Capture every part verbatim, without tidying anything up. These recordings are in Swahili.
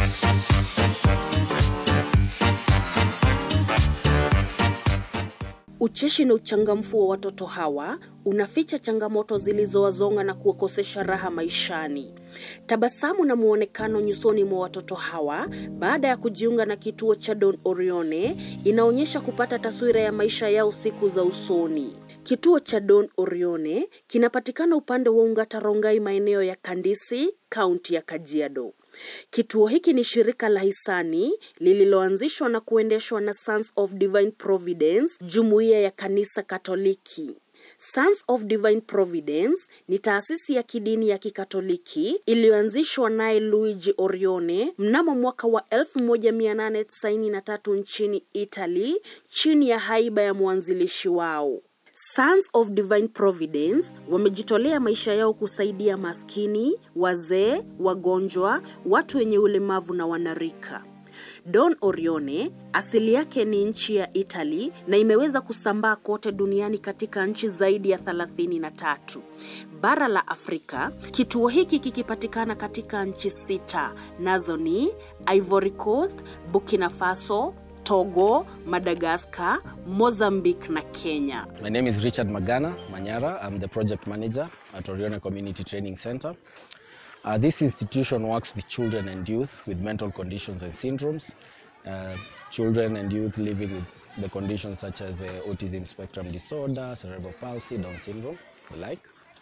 Ucheshi na uchangamfu wa watoto hawa unaficha changamoto zilizowazonga na kuwakosesha raha maishani. Tabasamu na muonekano nyusoni mwa watoto hawa baada ya kujiunga na kituo cha Don Orione inaonyesha kupata taswira ya maisha yao siku za usoni. Kituo cha Don Orione kinapatikana upande wa Ongata Rongai, maeneo ya Kandisi, kaunti ya Kajiado. Kituo hiki ni shirika la hisani lililoanzishwa na kuendeshwa na Sons of Divine Providence, jumuiya ya kanisa Katoliki. Sons of Divine Providence ni taasisi ya kidini ya Kikatoliki iliyoanzishwa naye Luigi Orione mnamo mwaka wa elfu moja mia nane tisini na tatu nchini Italy, chini ya haiba ya mwanzilishi wao. Sons of Divine Providence wamejitolea maisha yao kusaidia maskini, wazee, wagonjwa, watu wenye ulemavu na wanarika. Don Orione asili yake ni nchi ya Italy na imeweza kusambaa kote duniani katika nchi zaidi ya thelathini na tatu. Bara la Afrika, kituo hiki kikipatikana katika nchi sita, nazo ni Ivory Coast, Burkina Faso, Togo, Madagascar, Mozambique na Kenya. My name is Richard Magana Manyara. I'm the project manager at Orione Community Training Center. Uh, this institution works with children and youth with mental conditions and syndromes. Uh, children and youth living with the conditions such as uh, autism spectrum disorder, cerebral palsy, Down syndrome, the like.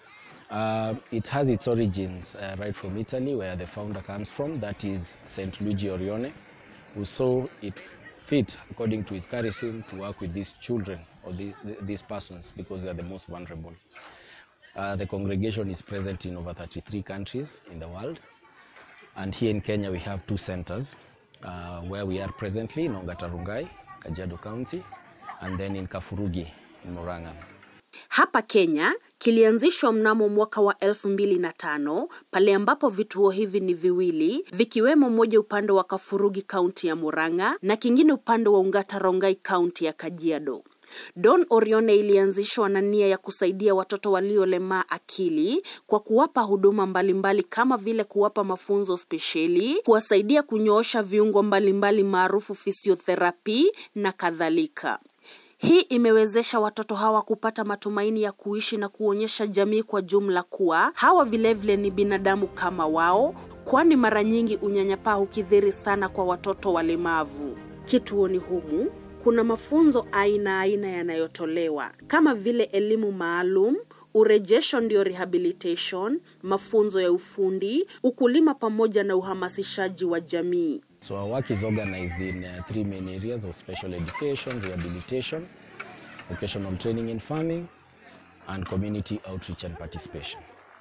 Uh, it has its origins uh, right from Italy, where the founder comes from. That is Saint Luigi Orione, who saw it fit, according to his charism, to work with these children or the, the, these persons because they are the most vulnerable. Uh, the congregation is present in over thirty-three countries in the world. And here in Kenya, we have two centers uh, where we are presently in Ongata Rongai, Kajiado County, and then in Kafurugi in Murang'a. Hapa Kenya kilianzishwa mnamo mwaka wa elfu mbili na tano, pale ambapo vituo hivi ni viwili, vikiwemo moja upande wa Kafurugi kaunti ya Murang'a na kingine upande wa Ongata Rongai kaunti ya Kajiado. Don Orione ilianzishwa na nia ya kusaidia watoto waliolemaa akili kwa kuwapa huduma mbalimbali kama vile kuwapa mafunzo spesheli, kuwasaidia kunyoosha viungo mbalimbali maarufu physiotherapy na kadhalika. Hii imewezesha watoto hawa kupata matumaini ya kuishi na kuonyesha jamii kwa jumla kuwa hawa vilevile ni binadamu kama wao, kwani mara nyingi unyanyapaa hukithiri sana kwa watoto walemavu. Kituoni humu kuna mafunzo aina aina yanayotolewa kama vile elimu maalum, urejesho ndio rehabilitation, mafunzo ya ufundi, ukulima pamoja na uhamasishaji wa jamii. So our work is organized in uh, three main areas of special education, rehabilitation, vocational training in farming, and community outreach and participation.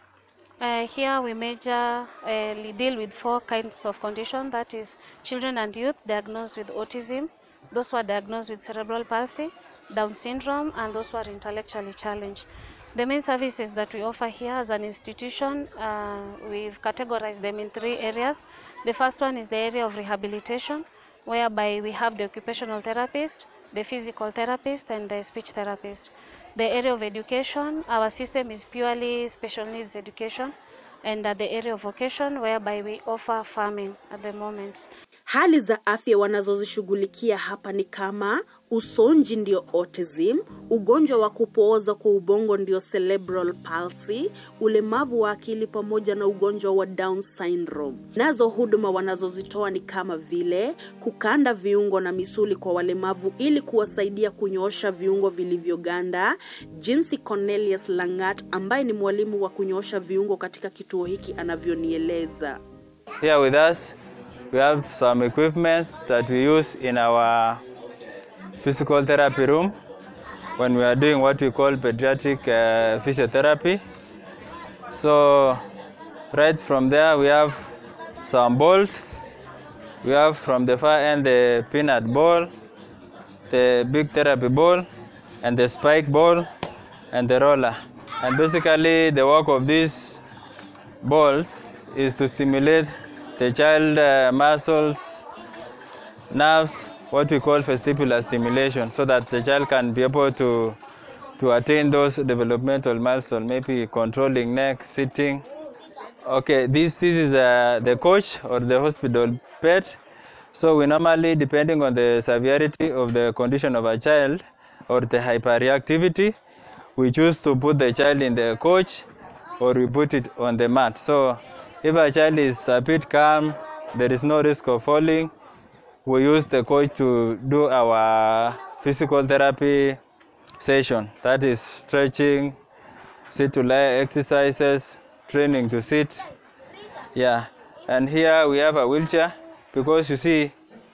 Uh, here we major uh, deal with four kinds of condition, that is children and youth diagnosed with autism, those who are diagnosed with cerebral palsy, Down syndrome, and those who are intellectually challenged. The main services that we offer here as an institution, uh, we've categorized them in three areas. The first one is the area of rehabilitation, whereby we have the occupational therapist, the physical therapist, and the speech therapist. The area of education, our system is purely special needs education, and at the area of vocation, whereby we offer farming at the moment. Hali za afya wanazozishughulikia hapa ni kama usonji ndio autism, ugonjwa wa kupooza kwa ubongo ndio cerebral palsy, ulemavu wa akili pamoja na ugonjwa wa Down syndrome. Nazo huduma wanazozitoa ni kama vile kukanda viungo na misuli kwa walemavu ili kuwasaidia kunyoosha viungo vilivyoganda, jinsi Cornelius Langat ambaye ni mwalimu wa kunyoosha viungo katika kituo hiki anavyonieleza. Here with us we have some equipments that we use in our physical therapy room when we are doing what we call pediatric uh, physiotherapy. So right from there we have some balls. We have from the far end the peanut ball, the big therapy ball, and the spike ball, and the roller. And basically the work of these balls is to stimulate the child uh, muscles, nerves, what we call vestibular stimulation, so that the child can be able to, to attain those developmental milestones, maybe controlling neck, sitting, Okay, this, this is uh, the coach or the hospital bed. So we normally, depending on the severity of the condition of a child or the hyperreactivity, we choose to put the child in the coach or we put it on the mat. So if a child is a bit calm, there is no risk of falling, we use the coach to do our physical therapy session. That is stretching, sit to lie exercises, training to sit. Yeah, and here we have a wheelchair because you see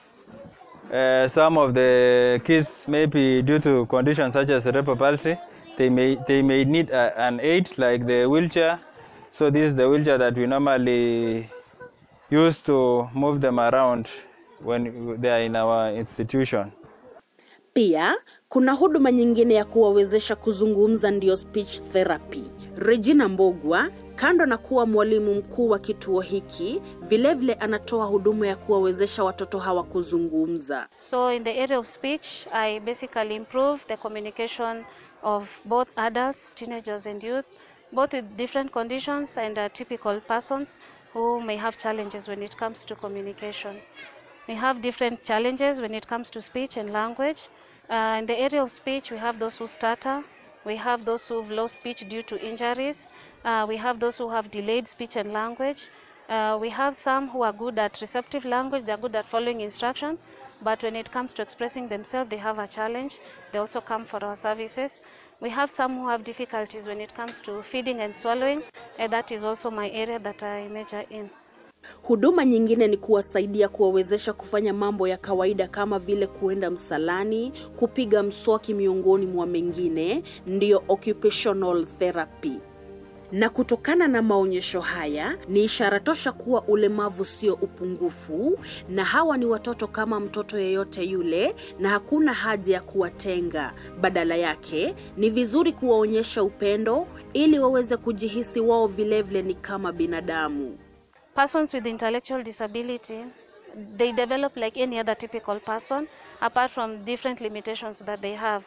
uh, some of the kids, maybe due to conditions such as cerebral palsy, they may, they may need a, an aid like the wheelchair. So this is the wheelchair that we normally use to move them around when they are in our institution. Pia, kuna huduma nyingine ya kuwawezesha kuzungumza ndio speech therapy. Regina Mbogwa, kando na kuwa mwalimu mkuu wa kituo hiki, vile vile anatoa huduma ya kuwawezesha watoto hawa kuzungumza. So in the area of speech, I basically improve the communication of both adults, teenagers and youth, both with different conditions and uh, typical persons who may have challenges when it comes to communication. We have different challenges when it comes to speech and language. Uh, in the area of speech, we have those who stutter, we have those who've lost speech due to injuries, uh, we have those who have delayed speech and language, uh, we have some who are good at receptive language, they're good at following instruction, but when it comes to expressing themselves, they have a challenge, they also come for our services. We have some who have difficulties when it comes to feeding and swallowing, and that is also my area that I major in. Huduma nyingine ni kuwasaidia kuwawezesha kufanya mambo ya kawaida kama vile kuenda msalani, kupiga mswaki miongoni mwa mengine, ndio occupational therapy. Na kutokana na maonyesho haya, ni ishara tosha kuwa ulemavu sio upungufu, na hawa ni watoto kama mtoto yeyote yule, na hakuna haja ya kuwatenga. Badala yake, ni vizuri kuwaonyesha upendo, ili waweze kujihisi wao vilevile ni kama binadamu. Persons with intellectual disability, they develop like any other typical person, apart from different limitations that they have.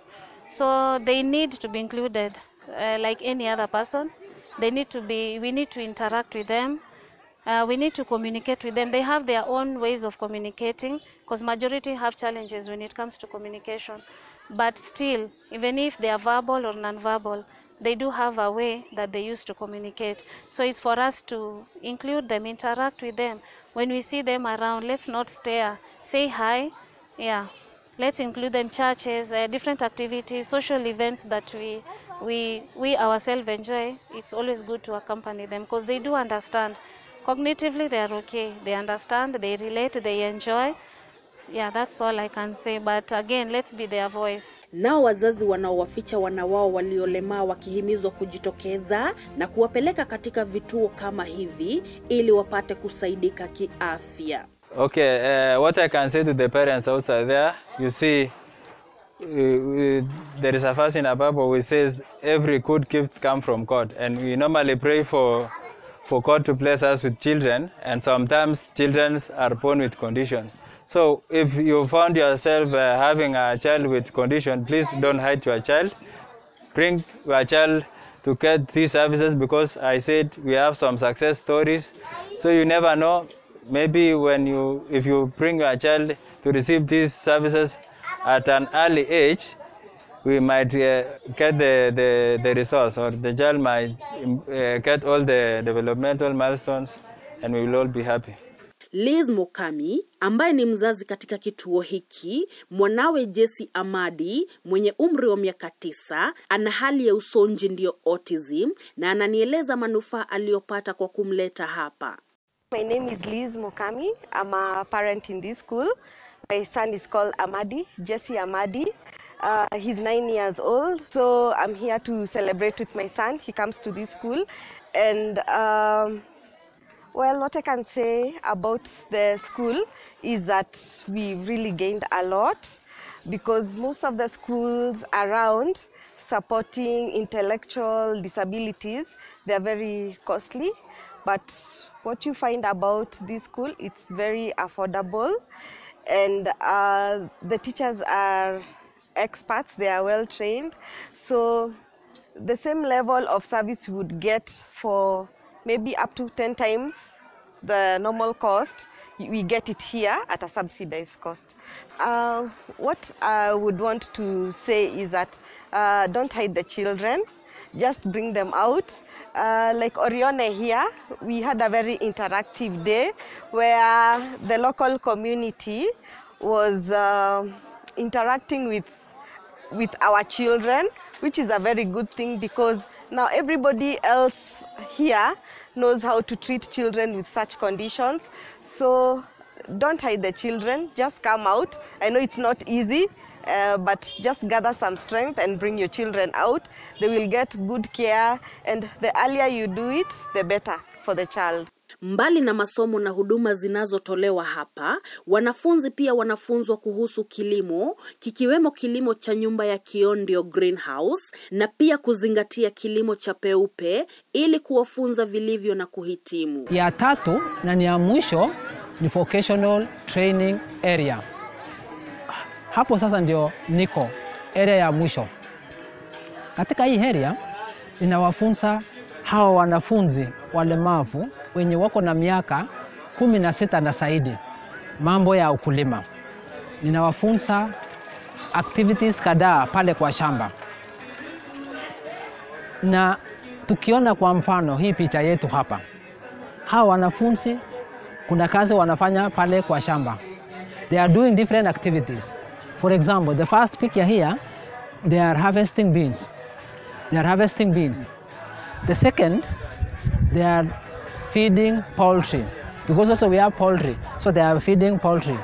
So they need to be included uh, like any other person. They need to be, we need to interact with them. Uh, we need to communicate with them. They have their own ways of communicating, because majority have challenges when it comes to communication. But still, even if they are verbal or non-verbal, they do have a way that they use to communicate. So it's for us to include them, interact with them. When we see them around, let's not stare. Say hi. Yeah. Let's include them, churches, uh, different activities, social events that we, we, we ourselves enjoy. It's always good to accompany them because they do understand. Cognitively, they are okay. They understand, they relate, they enjoy. Yeah, that's all I can say. But again, let's be their voice. Nao wazazi wanaowaficha wana wao waliolemaa wakihimizwa kujitokeza na kuwapeleka katika vituo kama hivi ili wapate kusaidika kiafya. Okay, uh, what I can say to the parents outside there, you see, uh, uh, there is a verse in the Bible which says every good gift comes from God, and we normally pray for for God to bless us with children, and sometimes children are born with conditions. So if you found yourself uh, having a child with condition, please don't hide your child. Bring your child to get these services, because I said we have some success stories. So you never know. Maybe when you, if you bring your child to receive these services at an early age, we might uh, get the, the, the resource, or the child might uh, get all the developmental milestones, and we will all be happy. Liz Mokami, ambaye ni mzazi katika kituo hiki, mwanawe Jesse Amadi, mwenye umri wa miaka tisa, ana hali ya usonji ndio autism, na ananieleza manufaa aliyopata kwa kumleta hapa. My name is Liz Mokami. I'm a parent in this school. My son is called Amadi, Jesse Amadi. Uh, he's nine years old. So I'm here to celebrate with my son. He comes to this school. And um, well, what I can say about the school is that we've really gained a lot, because most of the schools around supporting intellectual disabilities, they're very costly. But what you find about this school, it's very affordable, and uh, the teachers are experts, they are well trained. So the same level of service you would get for maybe up to ten times the normal cost. We get it here at a subsidized cost. Uh, what I would want to say is that uh, don't hide the children, just bring them out. Uh, like Orione here, we had a very interactive day where the local community was uh, interacting with with our children, which is a very good thing because now everybody else here knows how to treat children with such conditions. So don't hide the children, just come out. I know it's not easy, uh, but just gather some strength and bring your children out. They will get good care, and the earlier you do it, the better for the child. Mbali na masomo na huduma zinazotolewa hapa, wanafunzi pia wanafunzwa kuhusu kilimo, kikiwemo kilimo cha nyumba ya kiondio greenhouse, na pia kuzingatia kilimo cha peupe ili kuwafunza vilivyo na kuhitimu. Ya tatu na ni ya mwisho ni vocational training area. Hapo sasa ndio niko area ya mwisho. Katika hii area inawafunza hawa wanafunzi walemavu wenye wako na miaka kumi na sita na zaidi mambo ya ukulima. Ninawafunza activities kadhaa pale kwa shamba. Na tukiona kwa mfano hii picha yetu hapa, hawa wanafunzi kuna kazi wanafanya pale kwa shamba. They are doing different activities. For example, the first picture here, they are harvesting beans. They are harvesting beans. The second, they are feeding poultry, because also we have poultry, so they are feeding poultry.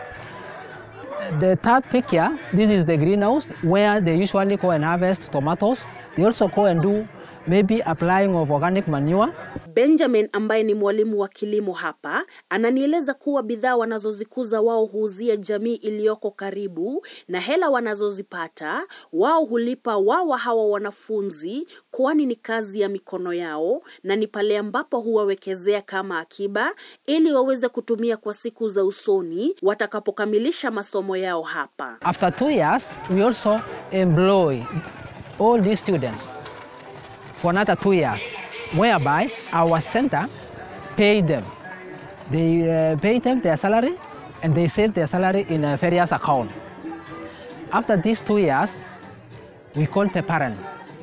The third picture, this is the greenhouse where they usually go and harvest tomatoes. They also go and do maybe applying of organic manure. Benjamin ambaye ni mwalimu wa kilimo hapa, ananieleza kuwa bidhaa wanazozikuza wao huuzia jamii iliyoko karibu, na hela wanazozipata wao hulipa wao hawa wanafunzi, kwani ni kazi ya mikono yao na ni pale ambapo huwawekezea kama akiba ili waweze kutumia kwa siku za usoni watakapokamilisha masomo yao hapa. After two years, we also employ all these students for another two years, whereby our center paid them. They uh, pay them their salary and they save their salary in a various account. After these two years, we call the parent.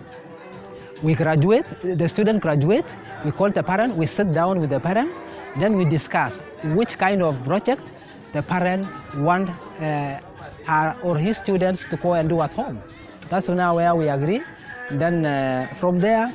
We graduate, the student graduate, we call the parent, we sit down with the parent, then we discuss which kind of project the parent want uh, her or his students to go and do at home. That's now where we agree. Then uh, from there,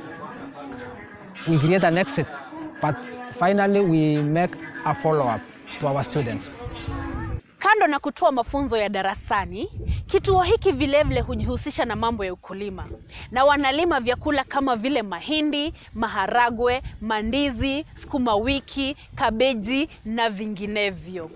we create an exit, but finally we make a follow-up to our students. Kando na kutoa mafunzo ya darasani, kituo hiki vilevile hujihusisha na mambo ya ukulima. Na wanalima vyakula kama vile mahindi, maharagwe, mandizi, sukuma wiki, kabeji na vinginevyo.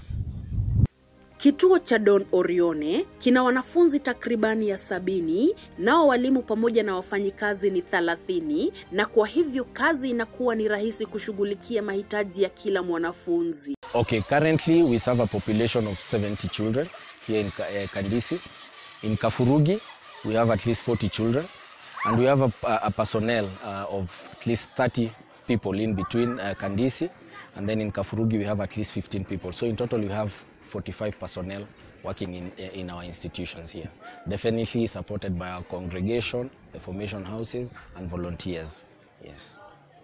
Kituo cha Don Orione kina wanafunzi takribani ya sabini, nao walimu pamoja na wafanyikazi ni thelathini, na kwa hivyo kazi inakuwa ni rahisi kushughulikia mahitaji ya kila mwanafunzi. Okay, currently we serve a population of seventy children here in uh, Kandisi. In Kafurugi, we have at least forty children, and we have a, a personnel uh, of at least thirty people in between uh, Kandisi, and then in Kafurugi we have at least fifteen people. So in total we have forty-five personnel working in, in our institutions here. Definitely supported by our congregation, the formation houses, and volunteers. Yes.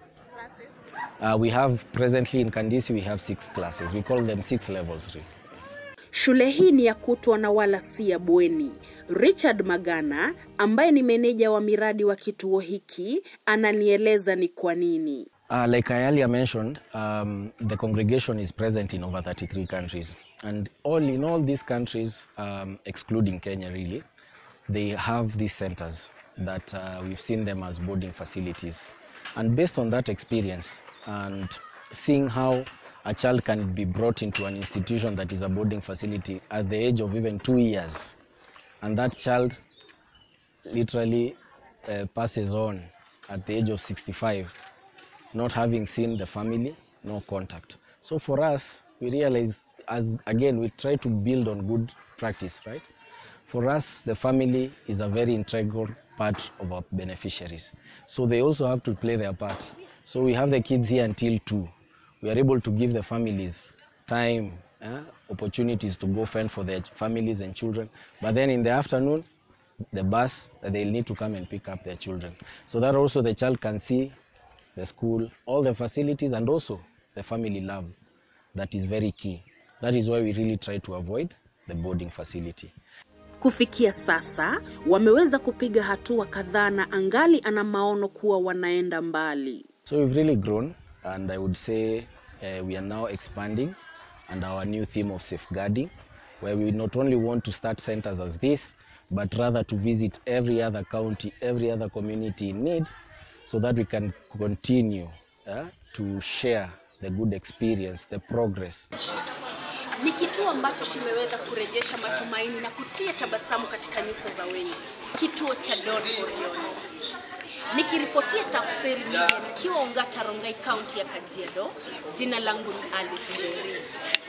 Uh, we have presently in Kandisi, we have six classes. We call them six levels. Shule hii ni ya kutwa na wala si ya bweni. Richard Magana, ambaye ni meneja wa miradi wa kituo hiki, ananieleza ni kwa nini. Uh, like I earlier mentioned, um, the congregation is present in over thirty-three countries. And all in all these countries, um, excluding Kenya really, they have these centers that uh, we've seen them as boarding facilities. And based on that experience and seeing how a child can be brought into an institution that is a boarding facility at the age of even two years, and that child literally uh, passes on at the age of sixty-five, not having seen the family, no contact. So for us, we realize, as again, we try to build on good practice, right? For us, the family is a very integral part of our beneficiaries. So they also have to play their part So we have the kids here until two. We are able to give the families time, eh, opportunities to go fend for their families and children. But then in the afternoon, the bus, they'll need to come and pick up their children. So that also the child can see the school, all the facilities, and also the family love. That is very key. That is why we really try to avoid the boarding facility. Kufikia sasa, wameweza kupiga hatua kadhaa na angali ana maono kuwa wanaenda mbali. So we've really grown, and I would say uh, we are now expanding and our new theme of safeguarding, where we not only want to start centers as this, but rather to visit every other county, every other community in need, so that we can continue uh, to share the good experience, the progress. Ni kituo ambacho kimeweza kurejesha matumaini na kutia tabasamu katika nyuso za wengi. Kituo cha Don Orione. Nikiripotia Tafsiri Media nikiwa Ongata Rongai, County ya Kajiado. Jina langu ni Alice Njeri.